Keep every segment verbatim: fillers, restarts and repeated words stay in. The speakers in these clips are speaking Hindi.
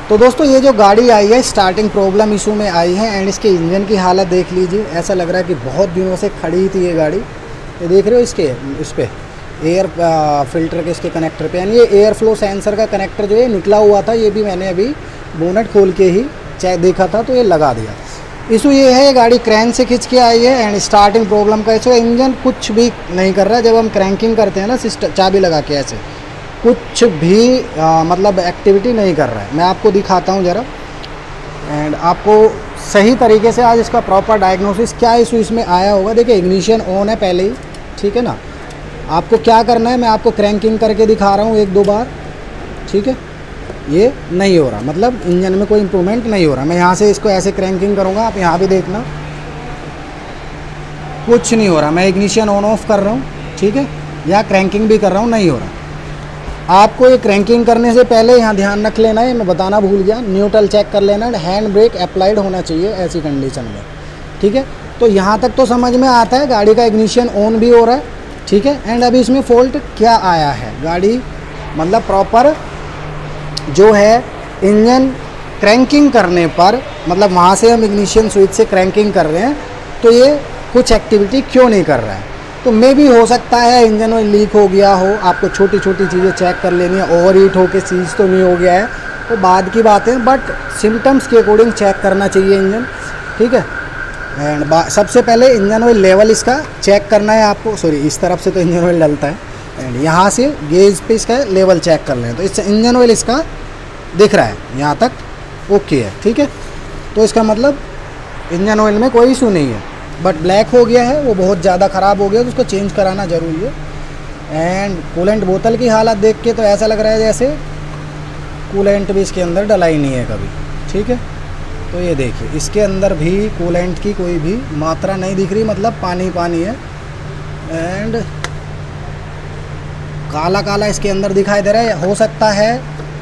तो दोस्तों ये जो गाड़ी आई है स्टार्टिंग प्रॉब्लम इशू में आई है एंड इसके इंजन की हालत देख लीजिए। ऐसा लग रहा है कि बहुत दिनों से खड़ी थी ये गाड़ी। ये देख रहे हो इसके इस पर एयर फिल्टर के इसके कनेक्टर पे, यानी ये एयर फ्लो सेंसर का कनेक्टर जो है निकला हुआ था। ये भी मैंने अभी बोनट खोल के ही चेक देखा था तो ये लगा दिया। इशू ये है गाड़ी क्रैंक से खिंच के आई है एंड स्टार्टिंग प्रॉब्लम का इशू। इंजन कुछ भी नहीं कर रहा है। जब हम क्रैंकिंग करते हैं ना सिस्टम चाबी लगा के ऐसे कुछ भी आ, मतलब एक्टिविटी नहीं कर रहा है। मैं आपको दिखाता हूँ ज़रा एंड आपको सही तरीके से आज इसका प्रॉपर डायग्नोसिस क्या इशू इसमें आया होगा। देखिए इग्निशन ऑन है पहले ही, ठीक है ना। आपको क्या करना है मैं आपको क्रैंकिंग करके दिखा रहा हूँ एक दो बार, ठीक है। ये नहीं हो रहा, मतलब इंजन में कोई इम्प्रूवमेंट नहीं हो रहा। मैं यहाँ से इसको ऐसे क्रैंकिंग करूँगा, आप यहाँ भी देखना कुछ नहीं हो रहा। मैं इग्निशन ऑन ऑफ कर रहा हूँ, ठीक है, या क्रैंकिंग भी कर रहा हूँ, नहीं हो रहा। आपको ये क्रैंकिंग करने से पहले यहाँ ध्यान रख लेना है, मैं बताना भूल गया, न्यूट्रल चेक कर लेना, हैंड ब्रेक अप्लाइड होना चाहिए ऐसी कंडीशन में, ठीक है। तो यहाँ तक तो समझ में आता है, गाड़ी का इग्निशन ऑन भी हो रहा है, ठीक है। एंड अभी इसमें फॉल्ट क्या आया है, गाड़ी मतलब प्रॉपर जो है इंजन क्रैंकिंग करने पर, मतलब वहाँ से हम इग्निशन स्विच से क्रैंकिंग कर रहे हैं तो ये कुछ एक्टिविटी क्यों नहीं कर रहा है। तो मे भी हो सकता है इंजन ऑयल लीक हो गया हो। आपको छोटी छोटी चीज़ें चेक कर लेनी है, ओवर हीट हो के सीज तो नहीं हो गया है तो बाद की बात है, बट सिम्टम्स के अकॉर्डिंग चेक करना चाहिए इंजन, ठीक है। एंड सबसे पहले इंजन ऑयल लेवल इसका चेक करना है आपको। सॉरी, इस तरफ से तो इंजन ऑयल डलता है एंड यहाँ से गेज पे इसका लेवल चेक कर लें तो इससे इंजन ऑयल इसका दिख रहा है यहाँ तक ओके है, ठीक है। तो इसका मतलब इंजन ऑयल में कोई इशू नहीं है, बट ब्लैक हो गया है, वो बहुत ज़्यादा ख़राब हो गया तो उसको चेंज कराना ज़रूरी है। एंड कूलेंट बोतल की हालत देख के तो ऐसा लग रहा है जैसे कूलेंट भी इसके अंदर डला ही नहीं है कभी, ठीक है। तो ये देखिए इसके अंदर भी कूलेंट की कोई भी मात्रा नहीं दिख रही, मतलब पानी पानी है एंड काला काला इसके अंदर दिखाई दे रहा है। हो सकता है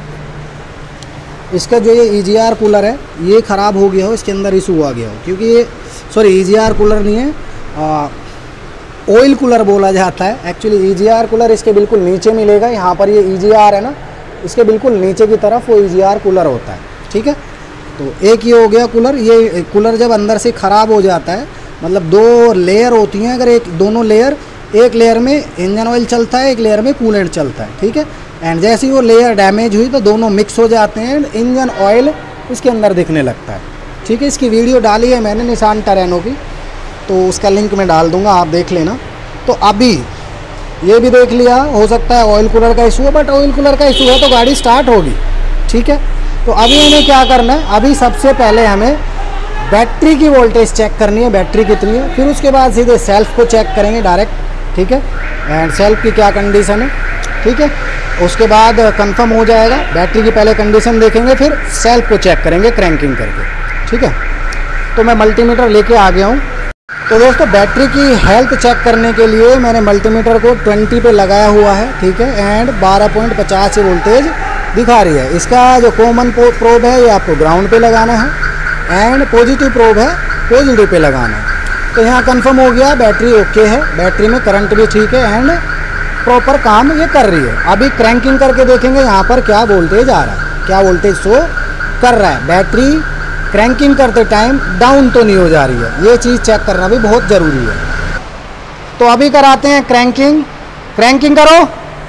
इसका जो ये ई जी आर कूलर है ये ख़राब हो गया हो, इसके अंदर इशू आ गया हो, क्योंकि ये sorry E G R cooler नहीं है, ऑयल कूलर बोला जाता है actually. E G R cooler इसके बिल्कुल नीचे मिलेगा, यहाँ पर ये ई जी आर है ना, इसके बिल्कुल नीचे की तरफ वो ई जी आर कूलर होता है, ठीक है। तो एक ये हो गया कूलर। ये कूलर जब अंदर से ख़राब हो जाता है, मतलब दो लेयर होती हैं, अगर एक दोनों लेयर, एक लेयर में इंजन ऑयल चलता है, एक लेयर में कूलेंट चलता है, ठीक है। एंड जैसे ही वो लेयर डैमेज हुई तो दोनों मिक्स हो जाते हैं एंड इंजन ऑयल इसके अंदर दिखने लगता है, ठीक है। इसकी वीडियो डाली है मैंने निसान टरेनो की, तो उसका लिंक मैं डाल दूंगा, आप देख लेना। तो अभी ये भी देख लिया, हो सकता है ऑयल कूलर का इशू है, बट ऑयल कूलर का इशू है तो गाड़ी स्टार्ट होगी, ठीक है। तो अभी हमें क्या करना है, अभी सबसे पहले हमें बैटरी की वोल्टेज चेक करनी है, बैटरी कितनी है, फिर उसके बाद सीधे सेल्फ को चेक करेंगे डायरेक्ट, ठीक है। एंड सेल्फ की क्या कंडीशन है, ठीक है। उसके बाद कंफर्म हो जाएगा, बैटरी की पहले कंडीशन देखेंगे फिर सेल्फ को चेक करेंगे क्रैंकिंग करके, ठीक है। तो मैं मल्टीमीटर लेके आ गया हूँ। तो दोस्तों बैटरी की हेल्थ चेक करने के लिए मैंने मल्टीमीटर को बीस पे लगाया हुआ है, ठीक है। एंड बारह पॉइंट पचास से वोल्टेज दिखा रही है। इसका जो कॉमन प्रोब है ये आपको ग्राउंड पे लगाना है एंड पॉजिटिव प्रोब है पॉजिटिव पे लगाना है। तो यहाँ कंफर्म हो गया, बैटरी ओके है, बैटरी में करंट भी ठीक है एंड प्रॉपर काम ये कर रही है। अभी क्रैंकिंग करके देखेंगे यहाँ पर क्या वोल्टेज आ रहा है, क्या वोल्टेज शो कर रहा है। बैटरी क्रैंकिंग करते टाइम डाउन तो नहीं हो जा रही है, ये चीज़ चेक करना भी बहुत ज़रूरी है। तो अभी कराते हैं क्रैंकिंग। क्रैंकिंग करो,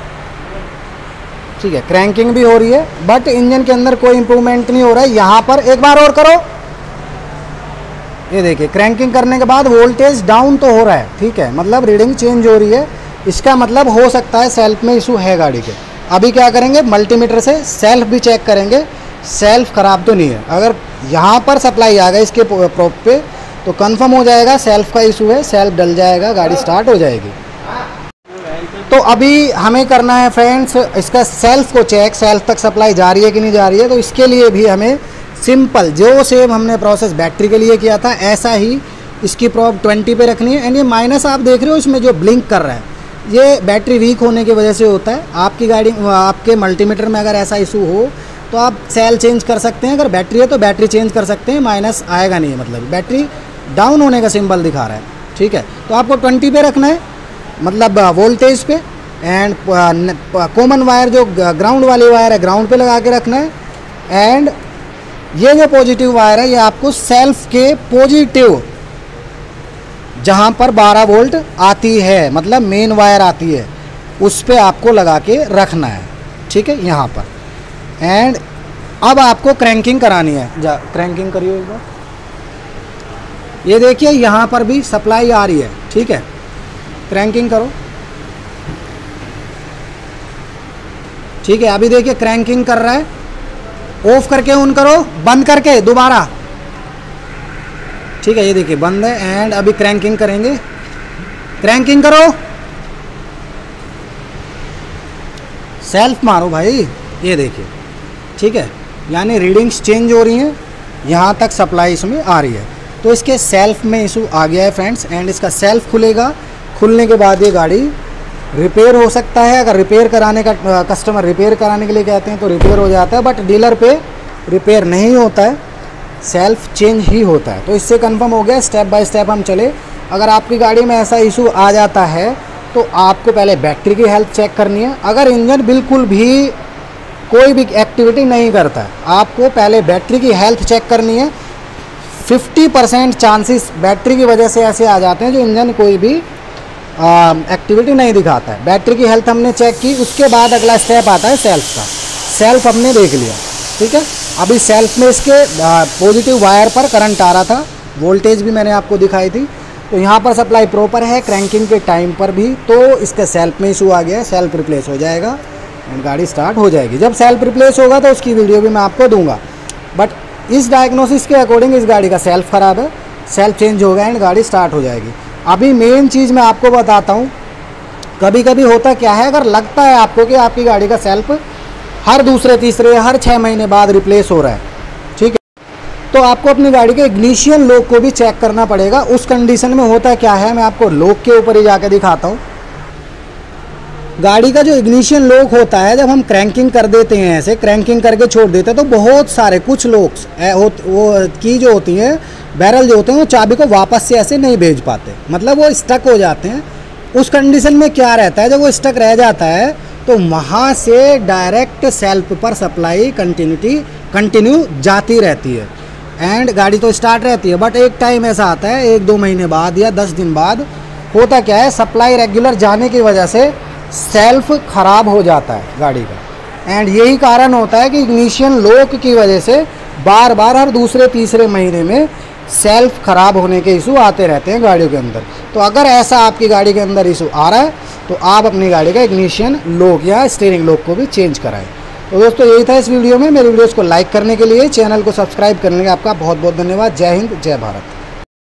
ठीक है, क्रैंकिंग भी हो रही है बट इंजन के अंदर कोई इंप्रूवमेंट नहीं हो रहा है। यहाँ पर एक बार और करो, ये देखिए क्रैंकिंग करने के बाद वोल्टेज डाउन तो हो रहा है, ठीक है, मतलब रीडिंग चेंज हो रही है। इसका मतलब हो सकता है सेल्फ में इशू है गाड़ी के। अभी क्या करेंगे, मल्टीमीटर से सेल्फ भी चेक करेंगे, सेल्फ ख़राब तो नहीं है। अगर यहाँ पर सप्लाई आ गया इसके प्रोब पे तो कंफर्म हो जाएगा सेल्फ का इशू है, सेल्फ डल जाएगा, गाड़ी स्टार्ट हो जाएगी। तो अभी हमें करना है फ्रेंड्स इसका सेल्फ को चेक, सेल्फ तक सप्लाई जा रही है कि नहीं जा रही है। तो इसके लिए भी हमें सिंपल जो सेम हमने प्रोसेस बैटरी के लिए किया था ऐसा ही इसकी प्रोब बीस पे रखनी है। एंड ये माइनस आप देख रहे हो इसमें जो ब्लिंक कर रहा है, ये बैटरी वीक होने की वजह से होता है। आपकी गाड़ी आपके मल्टीमीटर में अगर ऐसा इशू हो तो आप सेल चेंज कर सकते हैं, अगर बैटरी है तो बैटरी चेंज कर सकते हैं, माइनस आएगा नहीं, मतलब बैटरी डाउन होने का सिंबल दिखा रहा है, ठीक है। तो आपको बीस पे रखना है, मतलब वोल्टेज पे। एंड कॉमन वायर जो ग्राउंड वाली वायर है ग्राउंड पे लगा के रखना है एंड ये जो पॉजिटिव वायर है ये आपको सेल्फ के पॉजिटिव जहाँ पर बारह वोल्ट आती है, मतलब मेन वायर आती है, उस पे आपको लगा के रखना है, ठीक है, यहाँ पर। एंड अब आपको क्रैंकिंग करानी है, जा क्रैंकिंग करिए एक बार। ये देखिए यहाँ पर भी सप्लाई आ रही है, ठीक है, क्रैंकिंग करो, ठीक है। अभी देखिए क्रैंकिंग कर रहा है, ऑफ करके ऑन करो, बंद करके दोबारा, ठीक है, ये देखिए बंद है। एंड अभी क्रैंकिंग करेंगे, क्रैंकिंग करो, सेल्फ मारो भाई, ये देखिए, ठीक है, यानी रीडिंग्स चेंज हो रही हैं, यहाँ तक सप्लाई इसमें आ रही है। तो इसके सेल्फ में इशू आ गया है फ्रेंड्स। एंड इसका सेल्फ खुलेगा, खुलने के बाद ये गाड़ी रिपेयर हो सकता है। अगर रिपेयर कराने का कस्टमर रिपेयर कराने के लिए कहते हैं तो रिपेयर हो जाता है, बट डीलर पे रिपेयर नहीं होता है, सेल्फ चेंज ही होता है। तो इससे कंफर्म हो गया, स्टेप बाय स्टेप हम चले। अगर आपकी गाड़ी में ऐसा इशू आ जाता है तो आपको पहले बैटरी की हेल्थ चेक करनी है। अगर इंजन बिल्कुल भी कोई भी एक्टिविटी नहीं करता है, आपको पहले बैटरी की हेल्थ चेक करनी है। फिफ्टी परसेंट चांसेस बैटरी की वजह से ऐसे आ जाते हैं जो इंजन कोई भी एक्टिविटी नहीं दिखाता है। बैटरी की हेल्थ हमने चेक की, उसके बाद अगला स्टेप आता है सेल्फ का। सेल्फ हमने देख लिया, ठीक है। अभी सेल्फ में इसके पॉजिटिव वायर पर करंट आ रहा था, वोल्टेज भी मैंने आपको दिखाई थी। तो यहाँ पर सप्लाई प्रॉपर है, क्रैंकिंग के टाइम पर भी। तो इसके सेल्फ में इशू आ गया है, सेल्फ रिप्लेस हो जाएगा एंड गाड़ी स्टार्ट हो जाएगी। जब सेल्फ रिप्लेस होगा तो उसकी वीडियो भी मैं आपको दूंगा। बट इस डायग्नोसिस के अकॉर्डिंग इस गाड़ी का सेल्फ ख़राब है, सेल्फ चेंज होगा एंड गाड़ी स्टार्ट हो जाएगी। अभी मेन चीज़ मैं आपको बताता हूँ, कभी कभी होता क्या है, अगर लगता है आपको कि आपकी गाड़ी का सेल्फ हर दूसरे तीसरे हर छः महीने बाद रिप्लेस हो रहा है, ठीक है, तो आपको अपनी गाड़ी के इग्निशियन लॉक को भी चेक करना पड़ेगा। उस कंडीशन में होता क्या है, मैं आपको लॉक के ऊपर ही जाकर दिखाता हूँ। गाड़ी का जो इग्निशियन लॉक होता है, जब हम क्रैंकिंग कर देते हैं, ऐसे क्रैंकिंग करके छोड़ देते हैं, तो बहुत सारे कुछ लॉक्स वो की जो होती हैं, बैरल जो होते हैं, वो चाबी को वापस से ऐसे नहीं भेज पाते, मतलब वो स्टक हो जाते हैं। उस कंडीशन में क्या रहता है, जब वो स्टक रह जाता है तो वहाँ से डायरेक्ट सेल्फ पर सप्लाई कंटिन्यूटी कंटिन्यू जाती रहती है एंड गाड़ी तो स्टार्ट रहती है। बट एक टाइम ऐसा आता है, एक दो महीने बाद या दस दिन बाद होता क्या है, सप्लाई रेगुलर जाने की वजह से सेल्फ ख़राब हो जाता है गाड़ी का। एंड यही कारण होता है कि इग्निशियन लॉक की वजह से बार बार हर दूसरे तीसरे महीने में सेल्फ ख़राब होने के इशू आते रहते हैं गाड़ियों के अंदर। तो अगर ऐसा आपकी गाड़ी के अंदर इशू आ रहा है तो आप अपनी गाड़ी का इग्निशियन लॉक या स्टीयरिंग लॉक को भी चेंज कराएं। तो दोस्तों यही था इस वीडियो में। मेरे वीडियोज़ को लाइक करने के लिए, चैनल को सब्सक्राइब करने के लिए आपका बहुत बहुत धन्यवाद। जय हिंद, जय भारत।